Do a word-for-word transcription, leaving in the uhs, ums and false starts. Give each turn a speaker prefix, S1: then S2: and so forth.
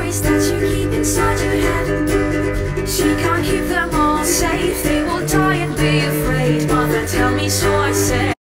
S1: toys that you keep inside your head. She can't keep them all safe, they will die and be afraid. Mother, tell me, so I said.